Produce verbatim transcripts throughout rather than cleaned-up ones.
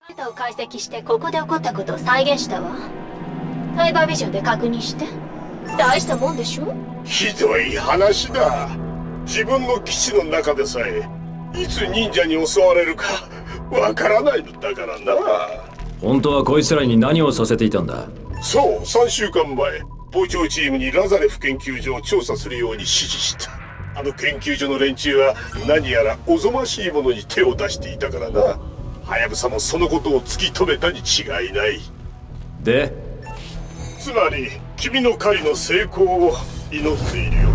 データを解析してここで起こったことを再現したわ。サイバービジョンで確認して。大したもんでしょ。 ひどい話だ。自分の基地の中でさえいつ忍者に襲われるかわからないのだからな。 本当はこいつらに何をさせていたんだ？ そう、さんしゅうかんまえ傍聴チームにラザレフ研究所を調査するように指示した。あの研究所の連中は何やらおぞましいものに手を出していたからな。ハヤブサもそのことを突き止めたに違いない。 で、 つまり君の狩りの成功を祈っているよ。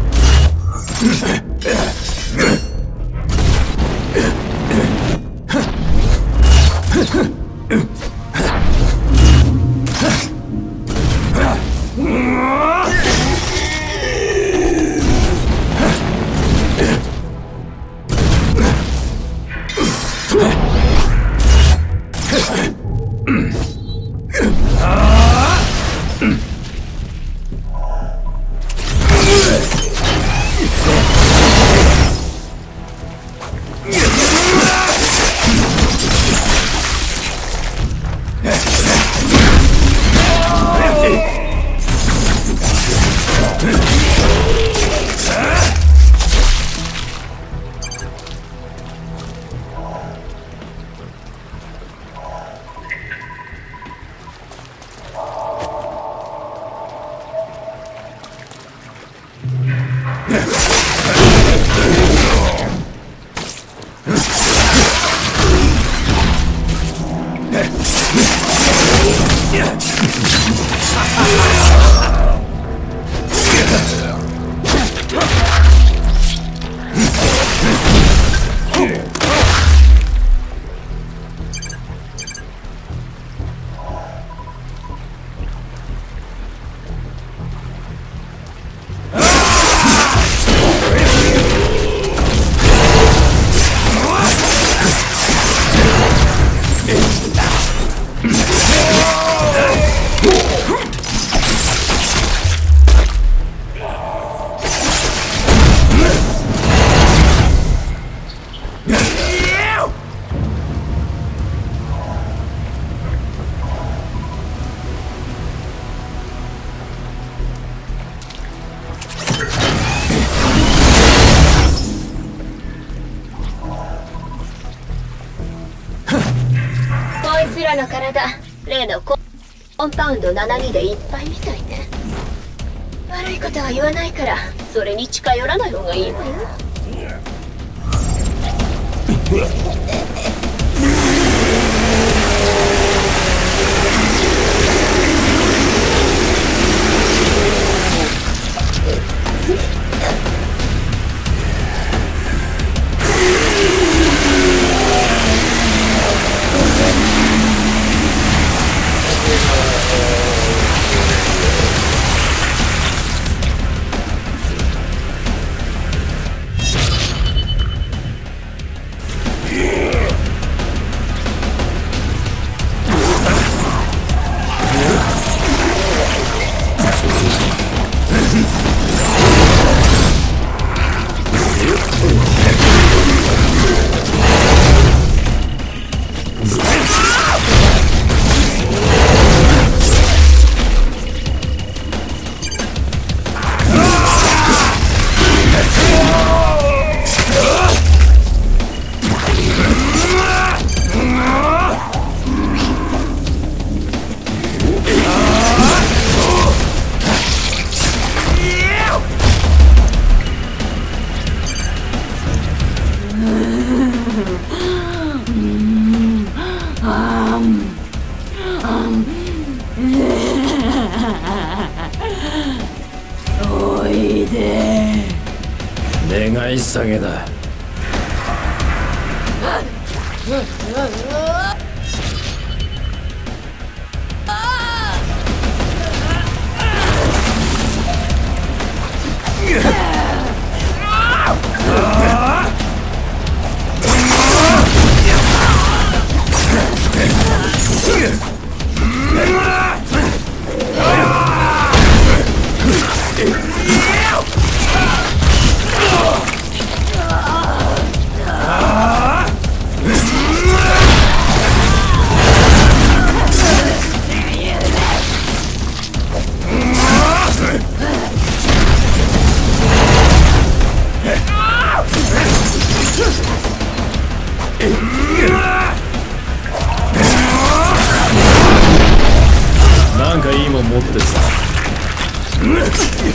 の体、例のコンパウンドななじゅうにでいっぱいみたいね。悪いことは言わないからそれに近寄らない方がいいわよ。 おいで。 願い下げだ。 ああ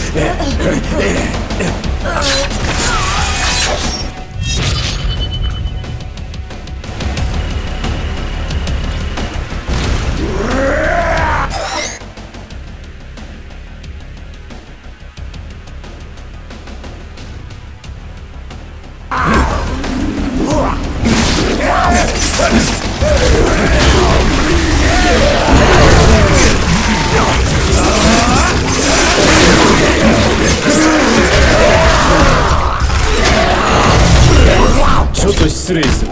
ちょっと失礼する。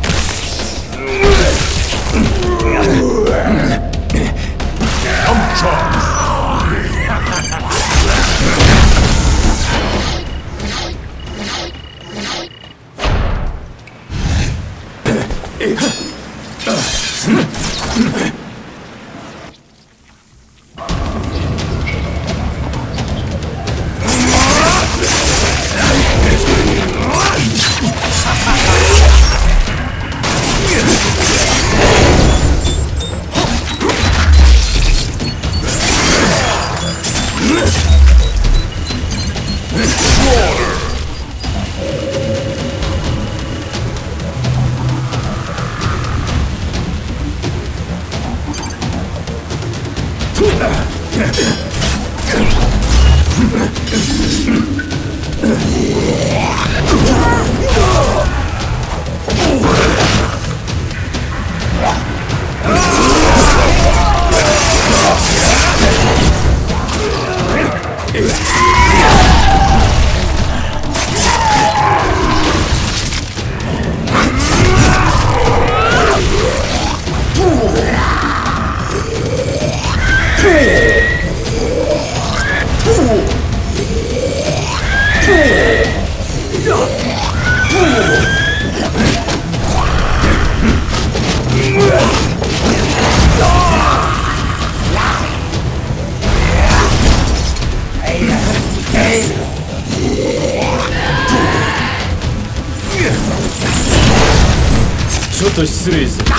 ちょっと失礼する。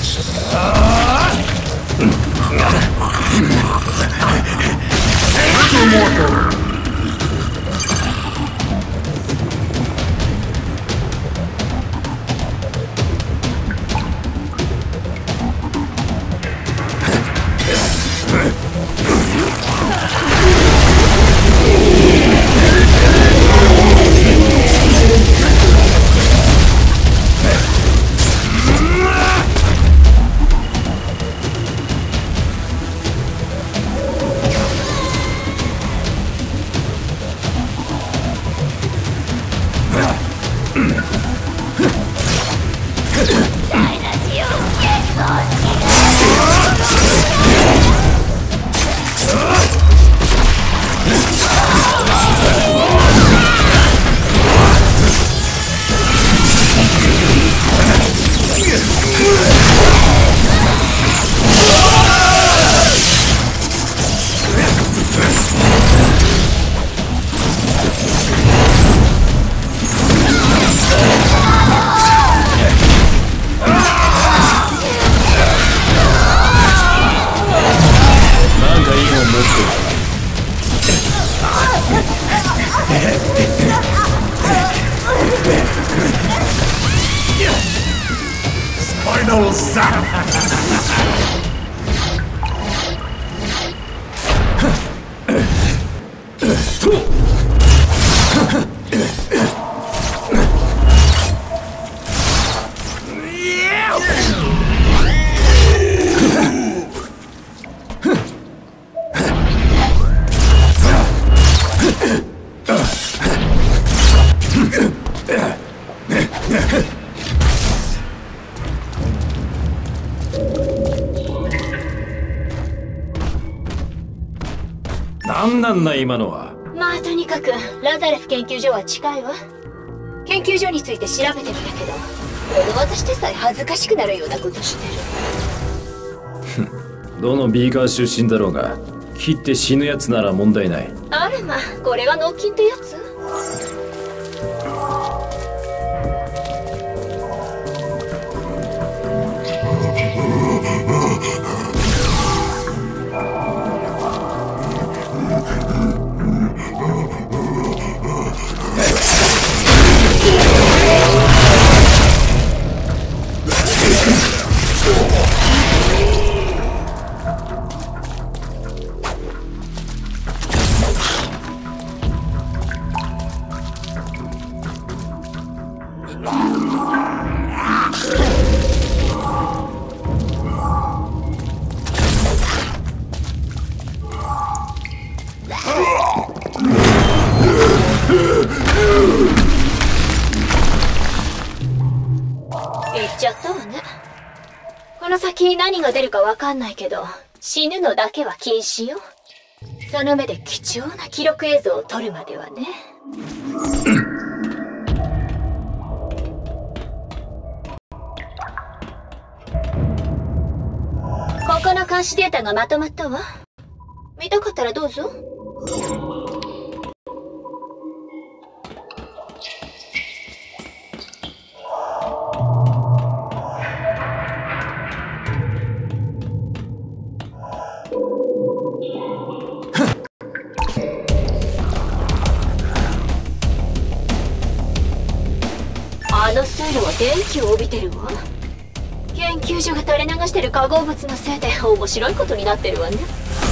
なんなんだ今のは。 まあとにかくラザレフ研究所は近いわ。研究所について調べてみたけど、この私でさえ恥ずかしくなるようなことしてる。どのビーカー出身だろうが、切って死ぬやつなら問題ない。 あらまあ、これが脳筋ってやつ？ この先何が出るかわかんないけど、死ぬのだけは禁止よ。その目で貴重な記録映像を撮るまではね。ここの監視データがまとまったわ。見たかったらどうぞ。あの水路は電気を帯びてるわ。研究所が垂れ流してる化合物のせいで面白いことになってるわね。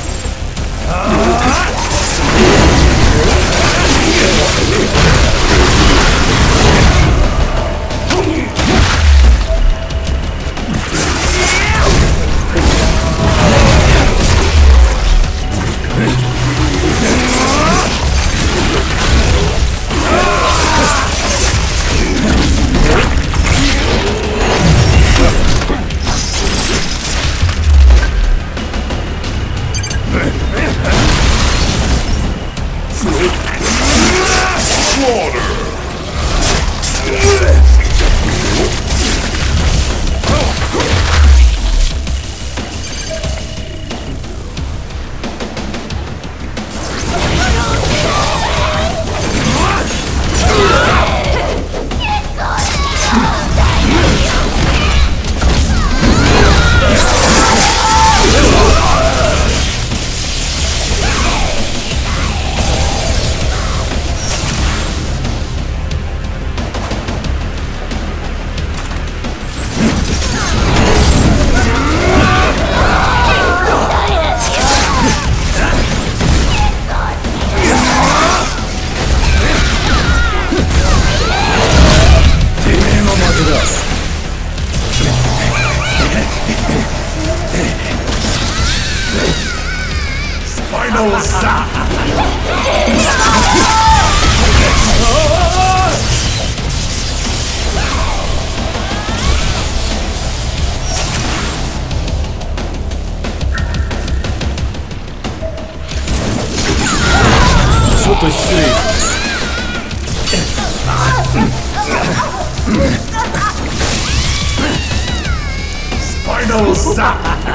ちょっと失礼。 スパイダーサ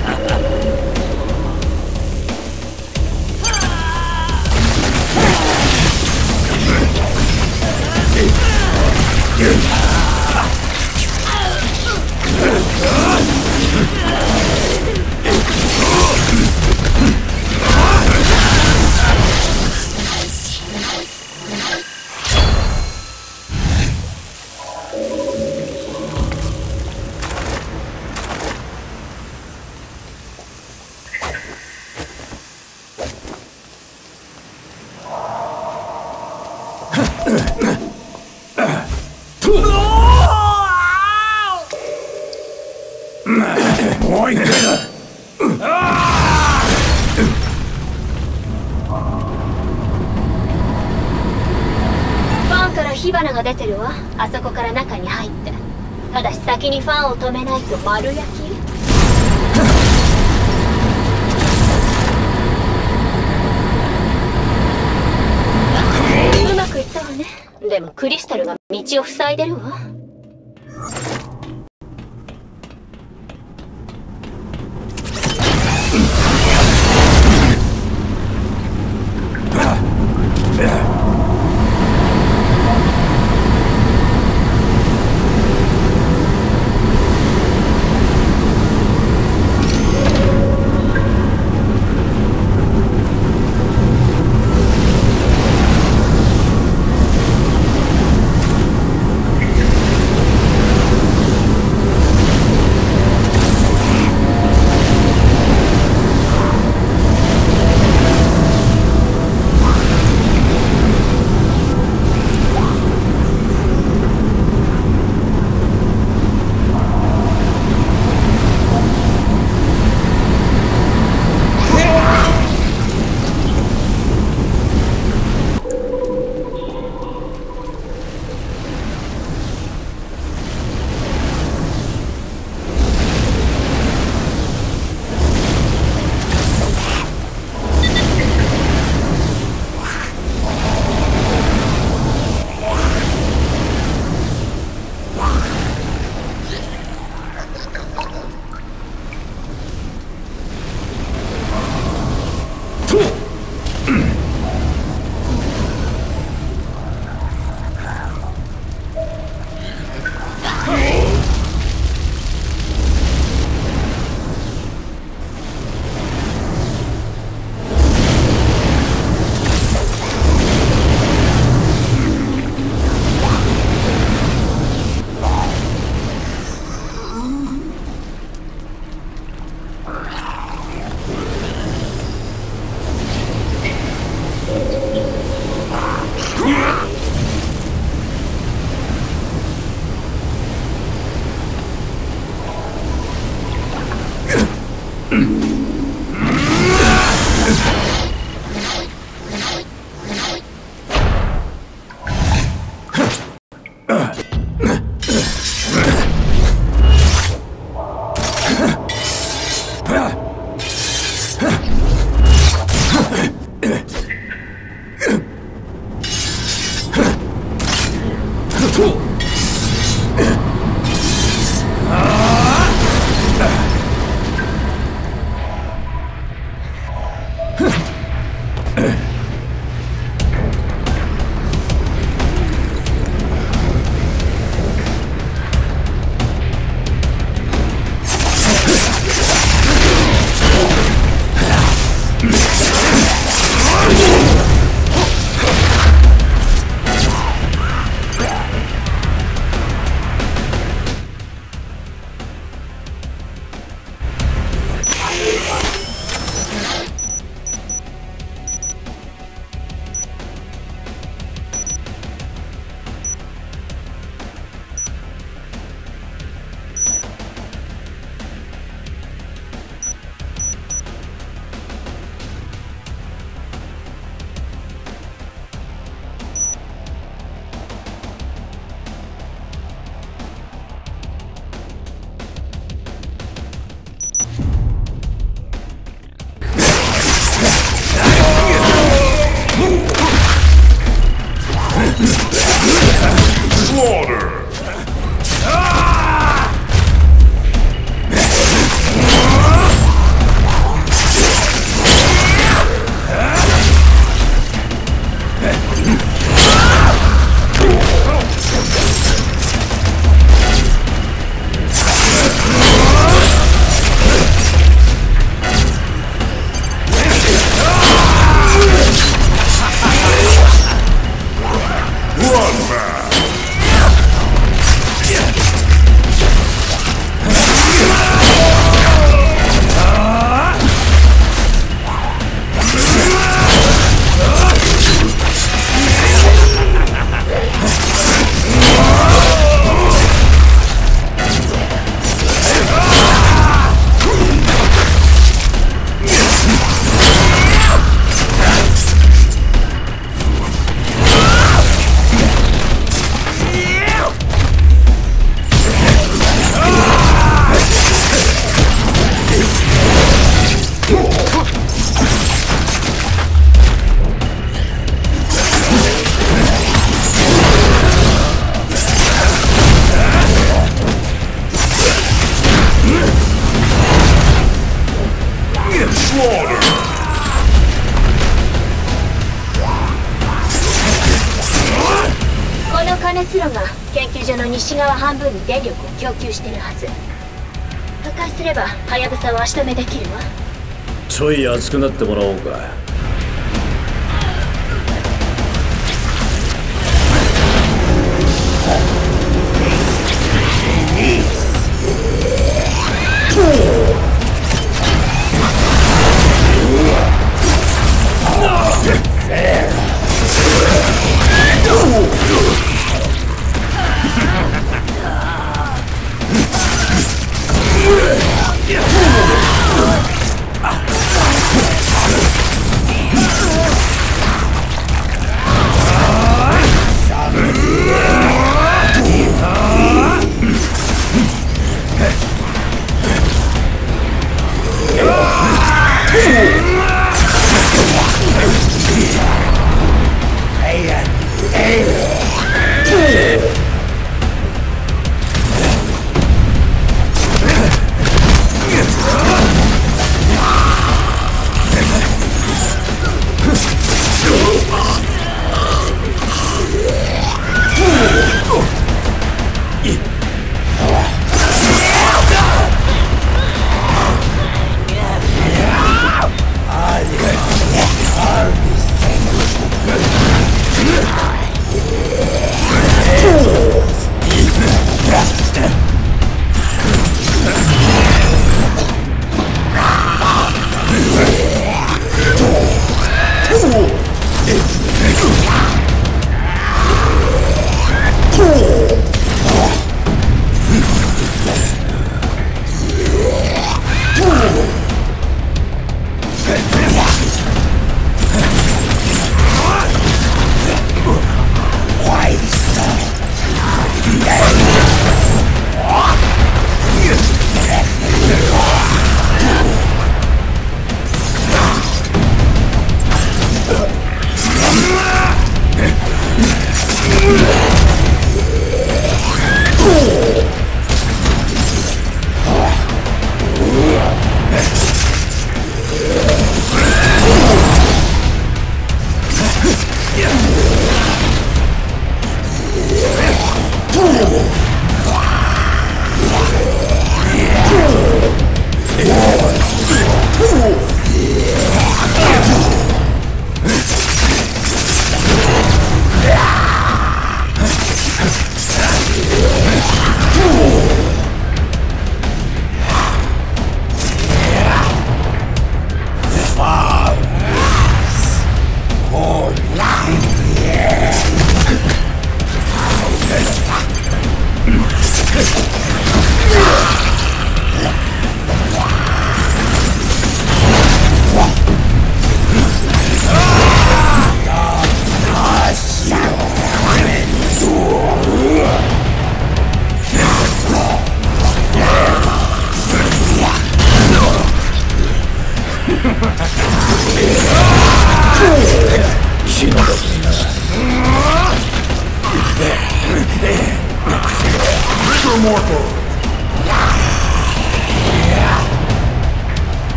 もう一回だ。 ファンから火花が出てるわ。あそこから中に入って。ただし先にファンを止めないと丸焼き。うまくいったわね。でもクリスタルが道を塞いでるわ。 金スロが研究所の西側半分に電力を供給してるはず。破壊すればハヤブサを足止めできるわ。 ちょい熱くなってもらおうか。 Hey!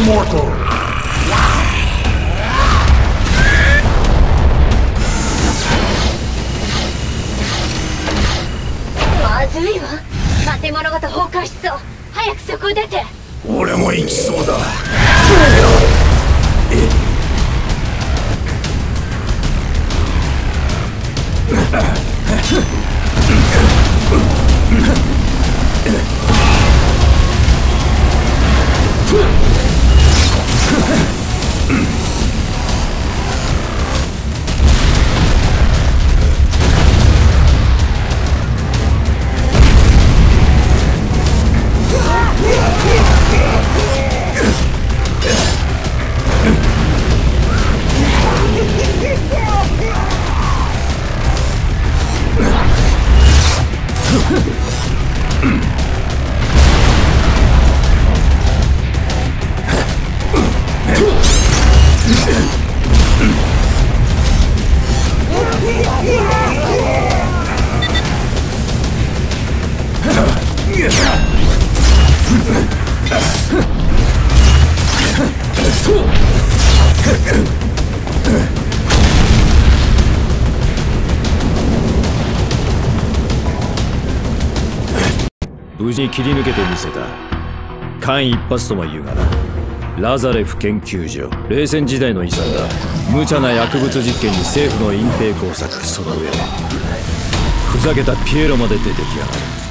mortal. まずいわ。建物ごと崩壊しそう。早くそこ出て。 俺も行きそうだ。 無事に切り抜けてみせた。間一髪とも言うがな。ラザレフ研究所、冷戦時代の遺産だ。無茶な薬物実験に政府の隠蔽工作、その上ふざけたピエロまで出てきやがる。